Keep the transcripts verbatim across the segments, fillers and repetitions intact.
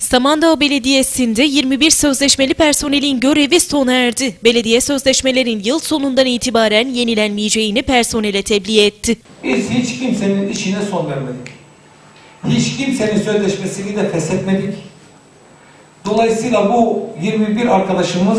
Samandağ Belediyesi'nde yirmi bir sözleşmeli personelin görevi sona erdi. Belediye sözleşmelerin yıl sonundan itibaren yenilenmeyeceğini personele tebliğ etti. Biz hiç kimsenin işine son vermedik. Hiç kimsenin sözleşmesini de feshetmedik. Dolayısıyla bu yirmi bir arkadaşımız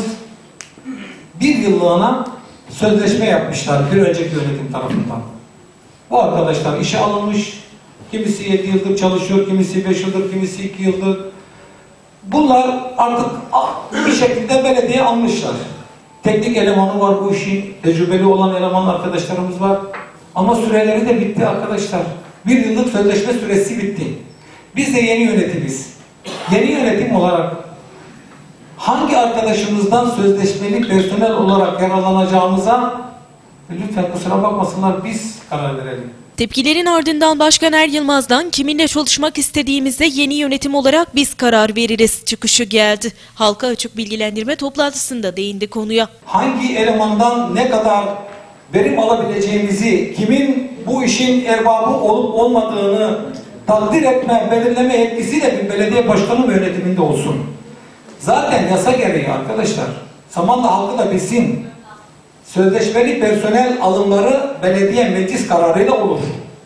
bir yıllığına sözleşme yapmışlar bir önceki yönetim tarafından. Bu arkadaşlar işe alınmış. Kimisi yedi yıldır çalışıyor, kimisi beş yıldır, kimisi iki yıldır. Bunlar artık bir şekilde belediye almışlar. Teknik elemanı var bu işin, tecrübeli olan eleman arkadaşlarımız var. Ama süreleri de bitti arkadaşlar. Bir yıllık sözleşme süresi bitti. Biz de yeni yönetimiz. Yeni yönetim olarak hangi arkadaşımızdan sözleşmeli personel olarak yararlanacağımıza lütfen kusura bakmasınlar, biz karar verelim. Tepkilerin ardından Başkan Er Yılmaz'dan kiminle çalışmak istediğimizde yeni yönetim olarak biz karar veririz çıkışı geldi. Halka açık bilgilendirme toplantısında değindi konuya. Hangi elemandan ne kadar verim alabileceğimizi, kimin bu işin erbabı olup olmadığını takdir etme, belirleme yetkisi de bir belediye başkanı yönetiminde olsun. Zaten yasa gereği arkadaşlar, Samandağ halkı da bilsin. Sözleşmeli personel alımları belediye meclis kararıyla olur.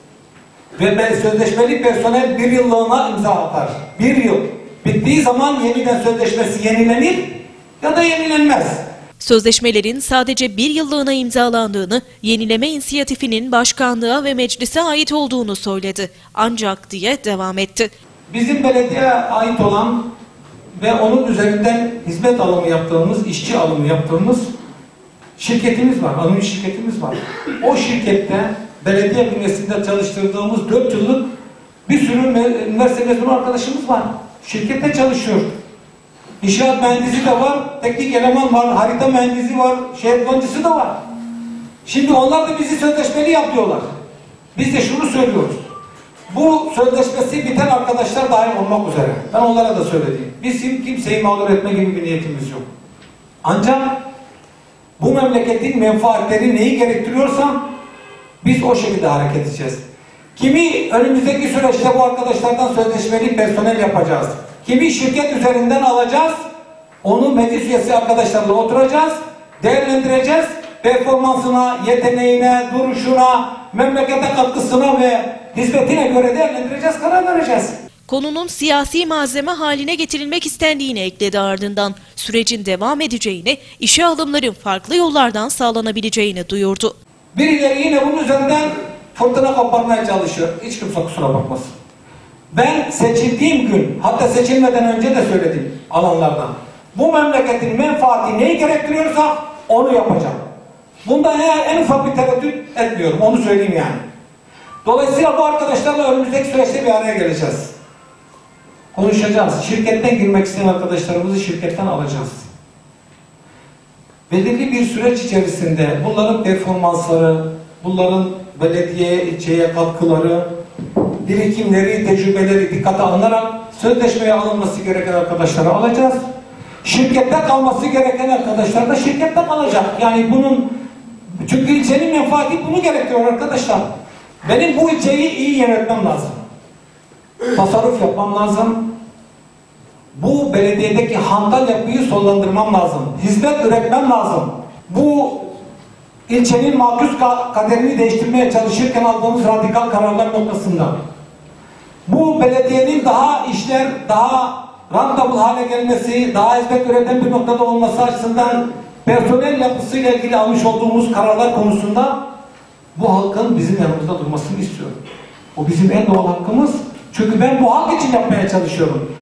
Ve sözleşmeli personel bir yıllığına imza atar. Bir yıl. Bittiği zaman yeniden sözleşmesi yenilenir ya da yenilenmez. Sözleşmelerin sadece bir yıllığına imzalandığını, yenileme inisiyatifinin başkanlığa ve meclise ait olduğunu söyledi. Ancak diye devam etti. Bizim belediyeye ait olan ve onun üzerinden hizmet alımı yaptığımız, işçi alımı yaptığımız şirketimiz var, anonim şirketimiz var. O şirkette belediye bünyesinde çalıştırdığımız dört yıllık bir sürü üniversite mezunu arkadaşımız var. Şirkette çalışıyor. İnşaat mühendisi de var, teknik eleman var, harita mühendisi var, şehir plancısı da var. Şimdi onlar da bizi sözleşmeli yapıyorlar. Biz de şunu söylüyoruz. Bu sözleşmesi biten arkadaşlar dahil olmak üzere. Ben onlara da söyledim. Bizim kimseyi mağdur etme gibi bir niyetimiz yok. Ancak bu memleketin menfaatleri neyi gerektiriyorsa biz o şekilde hareket edeceğiz. Kimi önümüzdeki süreçte bu arkadaşlardan sözleşmeli personel yapacağız. Kimi şirket üzerinden alacağız. Onu meclis üyesi arkadaşlarla oturacağız. Değerlendireceğiz. Performansına, yeteneğine, duruşuna, memlekete katkısına ve hizmetine göre değerlendireceğiz, karar vereceğiz. Konunun siyasi malzeme haline getirilmek istendiğini ekledi ardından. Sürecin devam edeceğini, işe alımların farklı yollardan sağlanabileceğini duyurdu. Birileri yine bunun üzerinden fırtına koparmaya çalışıyor. Hiç kimse kusura bakmasın. Ben seçildiğim gün, hatta seçilmeden önce de söyledim alanlardan. Bu memleketin menfaati neyi gerektiriyorsa onu yapacağım. Bunda en, en ufak bir tereddüt etmiyorum, onu söyleyeyim yani. Dolayısıyla bu arkadaşlarla önümüzdeki süreçte bir araya geleceğiz. Konuşacağız. Şirketten girmek isteyen arkadaşlarımızı şirketten alacağız. Belirli bir süreç içerisinde bunların performansları, bunların belediyeye katkıları, birikimleri, tecrübeleri dikkate alınarak sözleşmeye alınması gereken arkadaşları alacağız. Şirkette kalması gereken arkadaşlar da şirkette kalacak. Yani bunun, çünkü ilçenin menfaati bunu gerektiriyor arkadaşlar. Benim bu ilçeyi iyi yönetmem lazım. Tasarruf yapmam lazım. Bu belediyedeki hantal yapıyı sonlandırmam lazım. Hizmet üretmem lazım. Bu ilçenin makus kaderini değiştirmeye çalışırken aldığımız radikal kararlar noktasında. Bu belediyenin daha işler, daha rentable hale gelmesi, daha hizmet üreten bir noktada olması açısından personel yapısıyla ilgili almış olduğumuz kararlar konusunda bu halkın bizim yanımızda durmasını istiyorum. O bizim en doğal hakkımız. Çünkü ben bu halk için yapmaya çalışıyorum.